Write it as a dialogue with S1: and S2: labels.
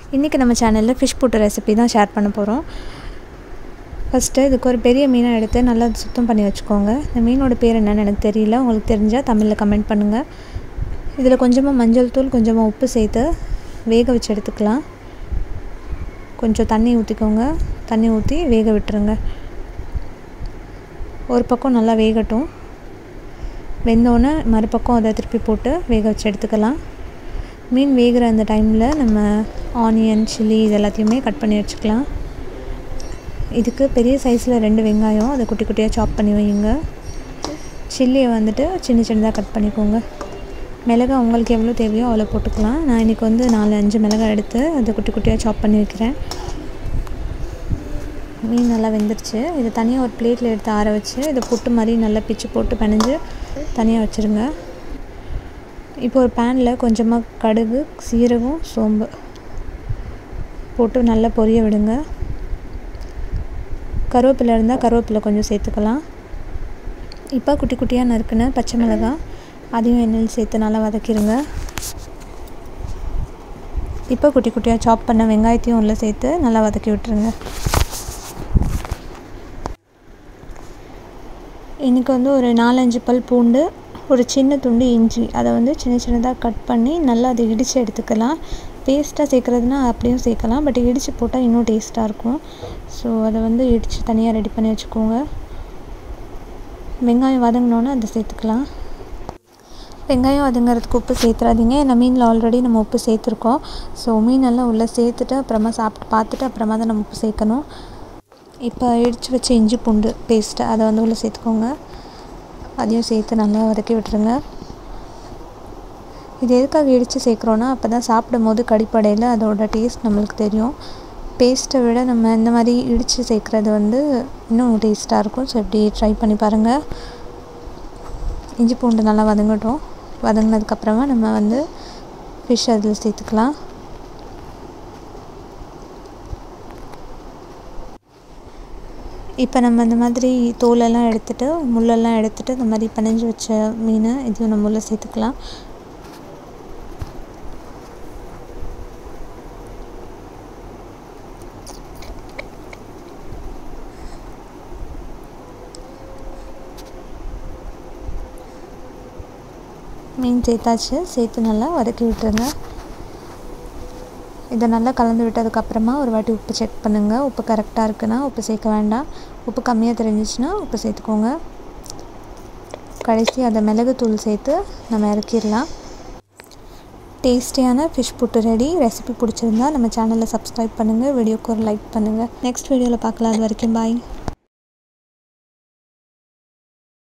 S1: இன்றைக்கி நம்ம சேனலில் ஃபிஷ் புட்டு ரெசிபி தான் ஷேர் பண்ண போகிறோம். ஃபஸ்ட்டு இதுக்கு ஒரு பெரிய மீனை எடுத்து நல்லா சுத்தம் பண்ணி வச்சுக்கோங்க. இந்த மீனோட பேர் என்னன்னு எனக்கு தெரியல, உங்களுக்கு தெரிஞ்சால் தமிழில் கமெண்ட் பண்ணுங்கள். இதில் கொஞ்சமாக மஞ்சள் தூள், கொஞ்சமாக உப்பு சேர்த்து வேக வச்சு எடுத்துக்கலாம். கொஞ்சம் தண்ணி ஊற்றிக்கோங்க. தண்ணி ஊற்றி வேக விட்டுருங்க. ஒரு பக்கம் நல்லா வேகட்டும். வெந்தோடனே மறுபக்கம் அதை திருப்பி போட்டு வேக வச்சு எடுத்துக்கலாம். மீன் வேகிற அந்த டைமில் நம்ம ஆனியன், சில்லி இது எல்லாத்தையுமே கட் பண்ணி வச்சுக்கலாம். இதுக்கு பெரிய சைஸில் 2 வெங்காயம் அதை குட்டி குட்டியாக சாப் பண்ணி வைங்க. சில்லியை வந்துட்டு சின்ன சின்னதாக கட் பண்ணிக்கோங்க. மிளகாய் உங்களுக்கு எவ்வளோ தேவையோ அவ்வளோ போட்டுக்கலாம். நான் இன்றைக்கி வந்து 4-5 மிளகாய் எடுத்து அதை குட்டி குட்டியாக சாப் பண்ணி வைக்கிறேன். மீன் நல்லா வெந்துருச்சு. இதை தனியாக ஒரு பிளேட்டில் எடுத்து ஆற வச்சு இதை புட்டு மாதிரி நல்லா பிச்சு போட்டு பிணைஞ்சு தனியாக வச்சுருங்க. இப்போ ஒரு பேனில் கொஞ்சமாக கடுகு, சீரகம், சோம்பு போட்டு நல்லா பொரிய விடுங்க. கருவேப்பிலை இருந்தால் கருவேப்பிலை கொஞ்சம் சேர்த்துக்கலாம். இப்போ குட்டி குட்டியாக நறுக்குன பச்சை மிளகாய் அதையும் எண்ணெயில் சேர்த்து நல்லா வதக்கிடுங்க. இப்போ குட்டி குட்டியாக சாப் பண்ண வெங்காயத்தையும் உள்ளே சேர்த்து நல்லா வதக்கி விட்டுருங்க. இன்றைக்கி வந்து ஒரு 4-5 பல் பூண்டு, ஒரு சின்ன துண்டு இஞ்சி அதை வந்து சின்ன சின்னதாக கட் பண்ணி நல்லா அதை இடித்து எடுத்துக்கலாம். பேஸ்ட்டாக சேர்க்குறதுனா அப்படியும் சேர்க்கலாம், பட் இடித்து போட்டால் இன்னும் டேஸ்ட்டாக இருக்கும். ஸோ அதை வந்து இடித்து தனியாக ரெடி பண்ணி வச்சுக்கோங்க. வெங்காயம் வதங்கினோன்னே அதை சேர்த்துக்கலாம். வெங்காயம் வதங்கிறதுக்கு உப்பு சேர்த்துறாதீங்க, ஏன்னா மீனில் ஆல்ரெடி நம்ம உப்பு சேர்த்துருக்கோம். ஸோ மீனெல்லாம் உள்ளே சேர்த்துட்டு அப்புறமா சாப்பிட்டு பார்த்துட்டு அப்புறமா தான் நம்ம உப்பு சேர்க்கணும். இப்போ இடித்து வச்ச இஞ்சி பூண்டு பேஸ்ட்டு அதை வந்து உள்ளே சேர்த்துக்கோங்க. அதையும் சேர்த்து நல்லா வதக்கி விட்டுருங்க. இது எதுக்காக இடித்து சேர்க்குறோன்னா அப்போ தான் சாப்பிடும் போது கடிப்படையில் அதோட டேஸ்ட் நம்மளுக்கு தெரியும். பேஸ்ட்டை விட நம்ம இந்த மாதிரி இடித்து சேர்க்குறது வந்து இன்னும் டேஸ்ட்டாக இருக்கும். ஸோ இப்படி ட்ரை பண்ணி பாருங்கள். இஞ்சி பூண்டு நல்லா வதங்கட்டும். வதங்கினதுக்கப்புறமா நம்ம வந்து ஃபிஷ் அதில் சேர்த்துக்கலாம். இப்போ நம்ம இந்த மாதிரி தோலெல்லாம் எடுத்துகிட்டு முள்ளெல்லாம் எடுத்துகிட்டு இந்த மாதிரி பிணைஞ்சு வச்ச மீனை இதையும் நம்ம உள்ளே சேர்த்துக்கலாம். மீன் சேர்த்தாச்சு. சேர்த்து நல்லா வதக்கி விட்டுருங்க. இதை நல்லா கலந்து விட்டதுக்கப்புறமா ஒரு வாட்டி உப்பு செக் பண்ணுங்கள். உப்பு கரெக்டாக இருக்குன்னா உப்பு சேர்க்க வேண்டாம். உப்பு கம்மியாக தெரிஞ்சிச்சுன்னா உப்பு சேர்த்துக்கோங்க. கடைசி அதை மிளகுத்தூள் சேர்த்து நம்ம இறக்கிடலாம். டேஸ்டியான ஃபிஷ் புட்டு ரெடி. ரெசிபி பிடிச்சிருந்தா நம்ம சேனலை சப்ஸ்கிரைப் பண்ணுங்கள், வீடியோக்கு ஒரு லைக் பண்ணுங்கள். நெக்ஸ்ட் வீடியோவில் பார்க்கலாம். அது வரைக்கும் பாய்.